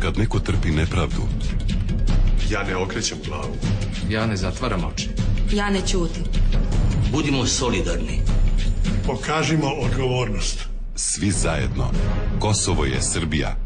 kad neko trpi nepravdu, ja ne okrećem glavu. Ja ne zatvaram oči. Ja ne ćutim. Budimo solidarni. Pokažimo odgovornost. svi zajedno. Kosovo je Srbija.